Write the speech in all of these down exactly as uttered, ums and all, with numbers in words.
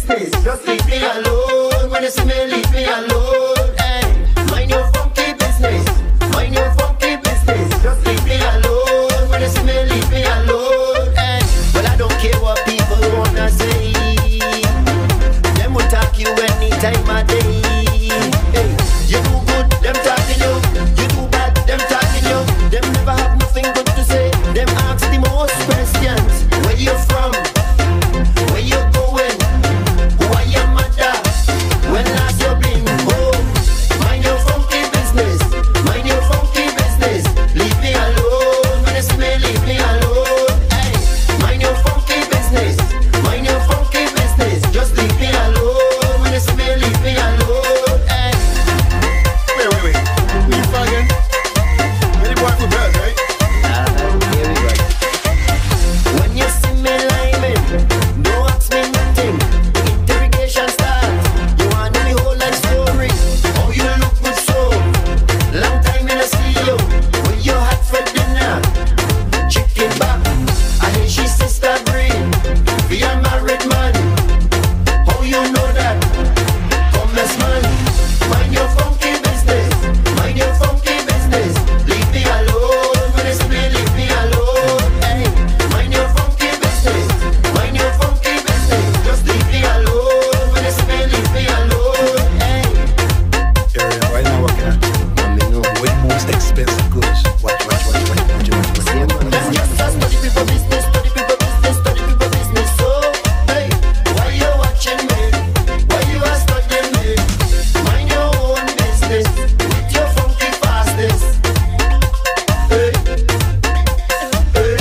business. Just leave me alone. When you see me, leave me alone. Hey, mind your funky business. Mind your funky business. Just leave me alone. When you see me, leave me alone. Hey, well I don't care what people wanna say. Them will talk you any time of day. Hey, you do good, them talking you. You do bad, them talking you. Them never have nothing good to say. Them ask the most questions. Where you from? Where you going? Who are your mother? When last you been home? Mind your funky business. Mind your funky business. Leave me alone. When you see me, leave me alone. Hey, mind your funky business. Mind your funky business. Just leave me alone. When you see me, leave me alone. Hey. Wait, wait, wait. Leave me again. Where the boy for girls, right? Ah, here we go. When you see me liming, don't ask me nothing. Interrogation starts. You want me whole life story. Oh, you look good so. Long time in a see you. When you hot for dinner, chicken back. I hear she sister green. Be a married man. How you know that? Homeless man. Mind your funky business. Mind your funky business. Leave me alone. When it's me, leave me alone. Hey, mind your funky business. Mind your funky business. Just leave me alone. When it's me, leave me alone. Hey. Area, right now working at Mommy, no. with most expensive goods. Watch, watch, watch, watch, watch, watch, watch. Them just a study people business, study people business, study people business. So, hey, why you watching me? Why you are studying me? Mind your own business with your funky fastness. Hey, hey, hey.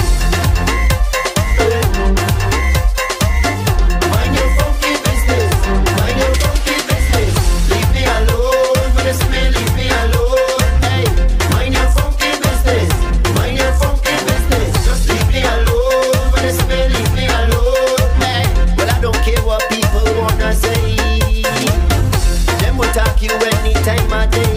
Mind your funky business. Mind your funky business. Leave me alone. When it's me, leave me alone. Hey, mind your funky business. Mind your funky business. Just leave me alone. When it's me, leave me alone. Hey, well I don't care what people wanna say. Them will talk you any time of day.